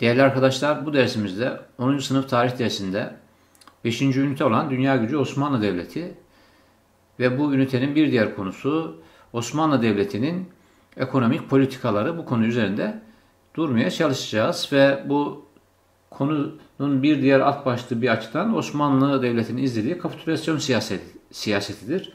Değerli arkadaşlar, bu dersimizde 10. sınıf tarih dersinde 5. ünite olan Dünya Gücü Osmanlı Devleti ve bu ünitenin bir diğer konusu Osmanlı Devleti'nin ekonomik politikaları, bu konu üzerinde durmaya çalışacağız ve bu konunun bir diğer alt başlığı bir açıdan Osmanlı Devleti'nin izlediği kapitülasyon siyasetidir.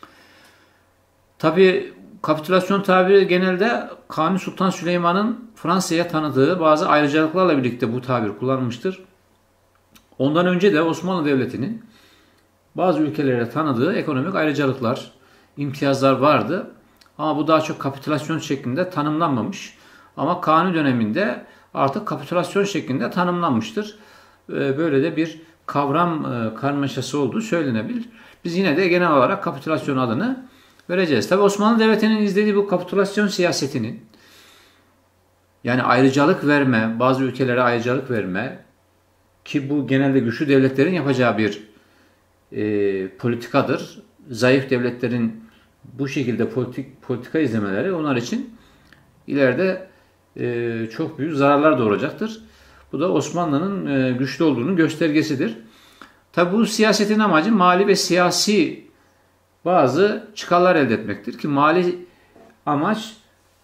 Tabi kapitülasyon tabiri genelde Kanuni Sultan Süleyman'ın Fransa'ya tanıdığı bazı ayrıcalıklarla birlikte bu tabir kullanılmıştır. Ondan önce de Osmanlı Devleti'nin bazı ülkelere tanıdığı ekonomik ayrıcalıklar, imtiyazlar vardı. Ama bu daha çok kapitülasyon şeklinde tanımlanmamış. Ama Kanuni döneminde artık kapitülasyon şeklinde tanımlanmıştır. Böyle de bir kavram karmaşası olduğu söylenebilir. Biz yine de genel olarak kapitülasyon adını vereceğiz. Tabi Osmanlı Devleti'nin izlediği bu kapitülasyon siyasetinin, yani ayrıcalık verme, bazı ülkelere ayrıcalık verme, ki bu genelde güçlü devletlerin yapacağı bir politikadır. Zayıf devletlerin bu şekilde politika izlemeleri onlar için ileride çok büyük zararlar doğuracaktır. Bu da Osmanlı'nın güçlü olduğunun göstergesidir. Tabi bu siyasetin amacı mali ve siyasi bazı çıkarlar elde etmektir ki mali amaç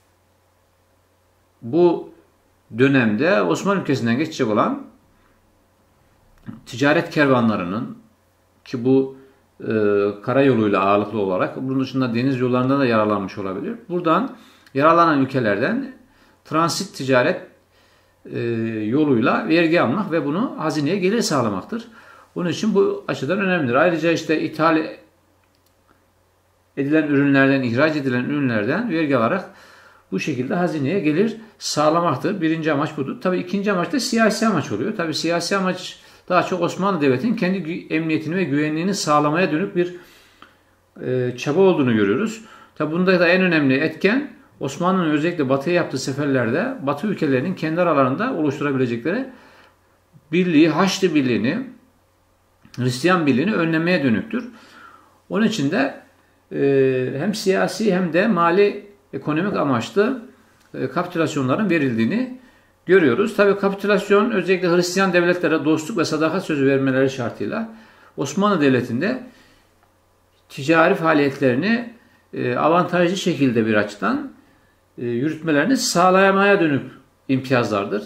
bu dönemde Osmanlı ülkesinden geçecek olan ticaret kervanlarının, ki bu karayoluyla ağırlıklı olarak, bunun dışında deniz yollarında da yararlanmış olabilir. Buradan yararlanan ülkelerden transit ticaret yoluyla vergi almak ve bunu hazineye gelir sağlamaktır. Onun için bu açıdan önemlidir. Ayrıca işte ithal edilen ürünlerden, ihraç edilen ürünlerden vergi alarak bu şekilde hazineye gelir sağlamaktır. Birinci amaç budur. Tabii ikinci amaç da siyasi amaç oluyor. Tabii siyasi amaç daha çok Osmanlı Devleti'nin kendi emniyetini ve güvenliğini sağlamaya dönük bir çaba olduğunu görüyoruz. Tabii bunda da en önemli etken Osmanlı'nın özellikle batıya yaptığı seferlerde Batı ülkelerinin kendi aralarında oluşturabilecekleri birliği, Haçlı Birliği'ni, Hristiyan Birliği'ni önlemeye dönüktür. Onun için de hem siyasi hem de mali ekonomik amaçlı kapitülasyonların verildiğini görüyoruz. Tabii kapitülasyon özellikle Hristiyan devletlere dostluk ve sadakat sözü vermeleri şartıyla Osmanlı Devleti'nde ticari faaliyetlerini avantajlı şekilde bir açıdan yürütmelerini sağlayamaya dönük imtiyazlardır.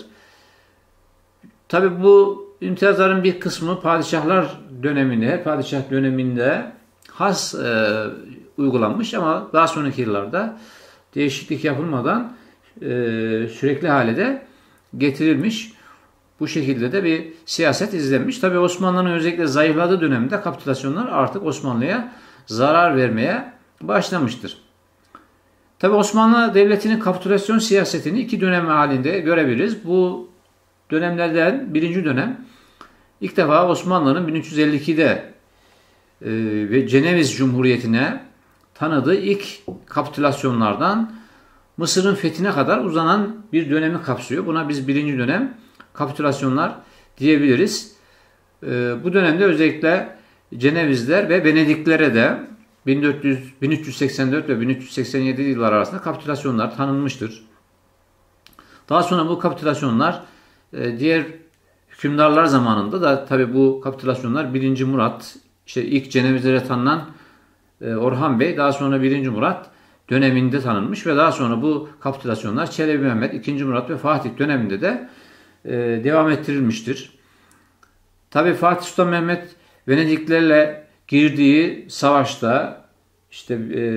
Tabii bu imtiyazların bir kısmı padişahlar döneminde, her padişah döneminde has uygulanmış ama daha sonraki yıllarda değişiklik yapılmadan sürekli halde getirilmiş. Bu şekilde de bir siyaset izlenmiş. Tabii Osmanlı'nın özellikle zayıfladığı dönemde kapitülasyonlar artık Osmanlı'ya zarar vermeye başlamıştır. Tabii Osmanlı Devleti'nin kapitülasyon siyasetini iki dönem halinde görebiliriz. Bu dönemlerden birinci dönem ilk defa Osmanlı'nın 1352'de ve Ceneviz Cumhuriyeti'ne tanıdığı ilk kapitülasyonlardan Mısır'ın fethine kadar uzanan bir dönemi kapsıyor. Buna biz birinci dönem kapitülasyonlar diyebiliriz. Bu dönemde özellikle Cenevizler ve Venediklere de 1384 ve 1387 yıllar arasında kapitülasyonlar tanınmıştır. Daha sonra bu kapitülasyonlar diğer hükümdarlar zamanında da tabi bu kapitülasyonlar 1. Murat, işte ilk Cenevizlere tanınan Orhan Bey, daha sonra 1. Murat döneminde tanınmış ve daha sonra bu kapitülasyonlar Çelebi Mehmet, 2. Murat ve Fatih döneminde de devam ettirilmiştir. Tabi Fatih Sultan Mehmet Venediklerle girdiği savaşta işte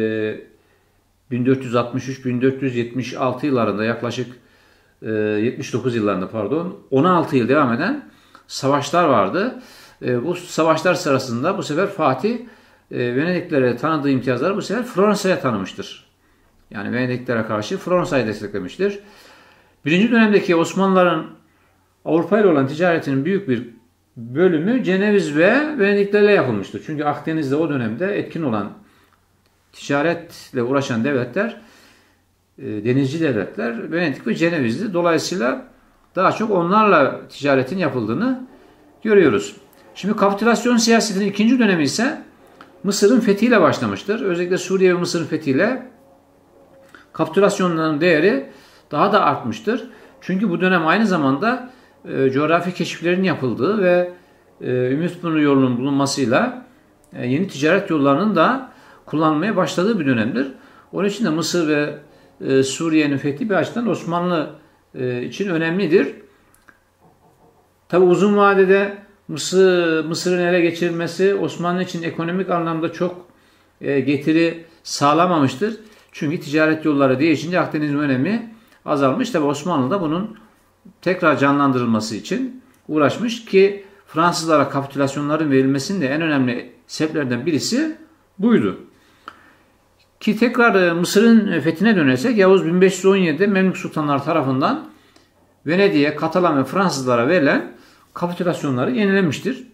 1463-1476 yıllarında yaklaşık 79 yıllarında 16 yıl devam eden savaşlar vardı. Bu savaşlar sırasında bu sefer Fatih Venediklere tanıdığı imtiyazları bu sefer Floransa'ya tanımıştır. Yani Venediklere karşı Floransa'yı desteklemiştir. Birinci dönemdeki Osmanlıların Avrupa ile olan ticaretinin büyük bir bölümü Ceneviz ve Venediklerle yapılmıştır. Çünkü Akdeniz'de o dönemde etkin olan ticaretle uğraşan devletler, denizci devletler Venedik ve Ceneviz'di. Dolayısıyla daha çok onlarla ticaretin yapıldığını görüyoruz. Şimdi kapitülasyon siyasetinin ikinci dönemi ise Mısır'ın fethiyle başlamıştır. Özellikle Suriye ve Mısır'ın fethiyle kapitülasyonların değeri daha da artmıştır. Çünkü bu dönem aynı zamanda coğrafi keşiflerin yapıldığı ve Ümit-Burnu yolunun bulunmasıyla yeni ticaret yollarının da kullanılmaya başladığı bir dönemdir. Onun için de Mısır ve Suriye'nin fethi bir açıdan Osmanlı için önemlidir. Tabi uzun vadede Mısır'ın ele geçirilmesi Osmanlı için ekonomik anlamda çok getiri sağlamamıştır. Çünkü ticaret yolları değişince Akdeniz'in önemi azalmış. Tabi Osmanlı da bunun tekrar canlandırılması için uğraşmış ki Fransızlara kapitülasyonların verilmesinin de en önemli sebeplerden birisi buydu. Ki tekrar Mısır'ın fethine dönersek Yavuz 1517'de Memlük Sultanlar tarafından Venedik'e, Katalan ve Fransızlara verilen kapitülasyonları yenilemiştir.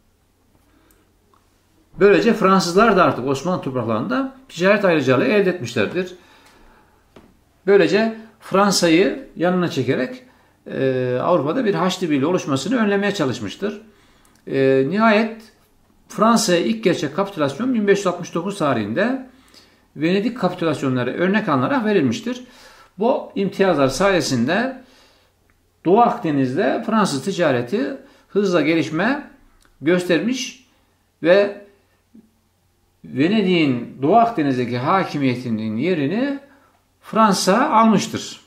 Böylece Fransızlar da artık Osmanlı topraklarında ticaret ayrıcalığı elde etmişlerdir. Böylece Fransa'yı yanına çekerek Avrupa'da bir Haçlı Birliği oluşmasını önlemeye çalışmıştır. Nihayet Fransa'ya ilk gerçek kapitülasyon 1569 tarihinde Venedik kapitülasyonları örnek alınarak verilmiştir. Bu imtiyazlar sayesinde Doğu Akdeniz'de Fransız ticareti hızla gelişme göstermiş ve Venedik'in Doğu Akdeniz'deki hakimiyetinin yerini Fransa almıştır.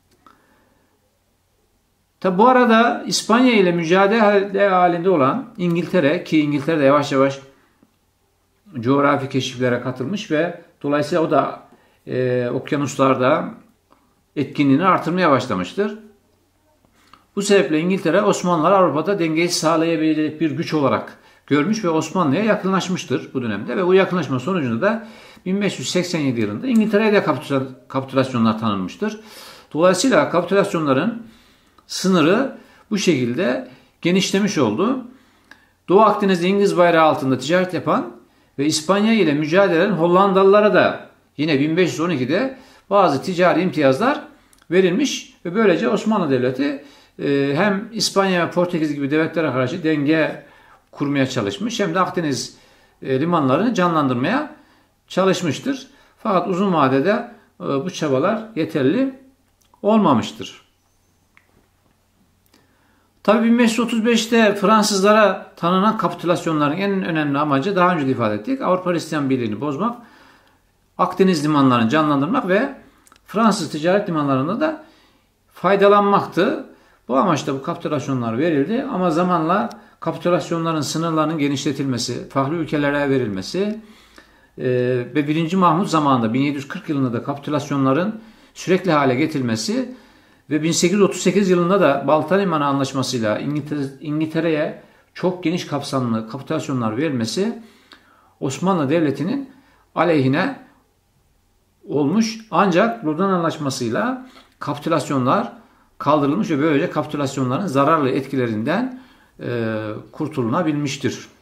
Tabi bu arada İspanya ile mücadele halinde olan İngiltere, ki İngiltere de yavaş yavaş coğrafi keşiflere katılmış ve dolayısıyla o da okyanuslarda etkinliğini artırmaya başlamıştır. Bu sebeple İngiltere Osmanlılar Avrupa'da dengeyi sağlayabilecek bir güç olarak görmüş ve Osmanlı'ya yakınlaşmıştır bu dönemde ve bu yakınlaşma sonucunda da 1587 yılında İngiltere'ye de kapitülasyonlar tanınmıştır. Dolayısıyla kapitülasyonların sınırı bu şekilde genişlemiş oldu. Doğu Akdeniz'de İngiliz bayrağı altında ticaret yapan ve İspanya ile mücadele eden Hollandalılara da yine 1512'de bazı ticari imtiyazlar verilmiş ve böylece Osmanlı Devleti hem İspanya ve Portekiz gibi devletlere karşı denge kurmaya çalışmış hem de Akdeniz limanlarını canlandırmaya çalışmıştır. Fakat uzun vadede bu çabalar yeterli olmamıştır. Tabii 1535'te Fransızlara tanınan kapitülasyonların en önemli amacı daha önce de ifade ettik. Avrupa Hristiyan Birliği'ni bozmak, Akdeniz limanlarını canlandırmak ve Fransız ticaret limanlarında da faydalanmaktı. Bu amaçla bu kapitülasyonlar verildi ama zamanla kapitülasyonların sınırlarının genişletilmesi, farklı ülkelere verilmesi ve 1. Mahmut zamanında 1740 yılında da kapitülasyonların sürekli hale getirilmesi ve 1838 yılında da Balta Limanı Anlaşması'yla İngiltere'ye çok geniş kapsamlı kapitülasyonlar verilmesi Osmanlı Devleti'nin aleyhine olmuş. Ancak Lozan Anlaşması'yla kapitülasyonlar kaldırılmış ve böylece kapitülasyonların zararlı etkilerinden kurtulunabilmiştir.